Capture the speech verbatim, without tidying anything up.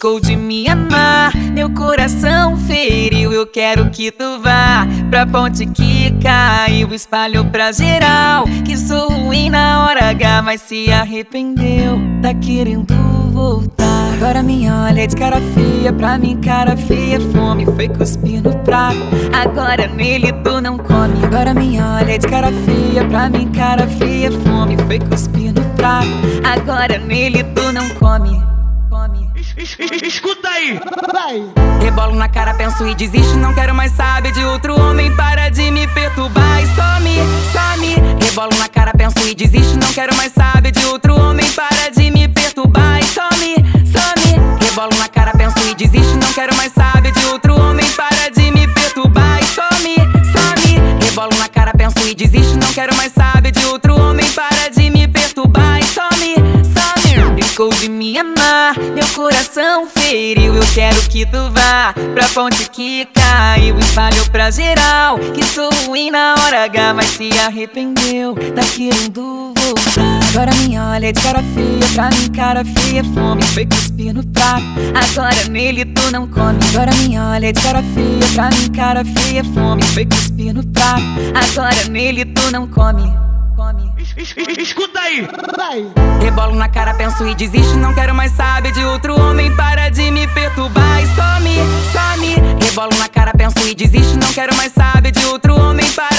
Ficou de me amar, meu coração feriu. Eu quero que tu vá pra ponte que caiu, espalhou pra geral que sou ruim na hora H, mas se arrependeu, tá querendo voltar. Agora me olha de cara feia, pra mim cara feia, fome foi cuspir no prato. Agora nele tu não come. Agora me olha de cara feia, pra mim cara feia, fome foi cuspir no prato. Agora nele tu não come. Come. Escuta aí! Vai. Rebolo na cara, penso e desisto, não quero mais saber de outro homem. Para de me perturbar e some, some. Rebolo na cara, penso e desisto, não quero mais saber de outro homem. Para de me perturbar e some, some. Rebolo na cara, penso e desisto, não quero mais saber de outro homem. Para de me perturbar e some, some. Rebolo na cara, penso e desisto, não quero mais saber de outro homem. Para de me perturbar e some, some. Ficou de me amar, meu coração feriu. Eu quero que tu vá pra ponte que caiu, espalhou pra geral que sou ruim na hora H, mas se arrependeu, tá querendo voltar. Agora me olha de cara feia, pra mim cara feia, fome foi cuspir no prato. Agora nele tu não come. Agora me olha de cara feia, pra mim cara feia, fome foi cuspir no prato. Agora nele tu não come. Come. Escuta aí! Vai. Rebolo na cara, penso e desisto, não quero mais saber de outro homem. Para de me perturbar e some, some. Rebolo na cara, penso e desisto, não quero mais saber de outro homem. Para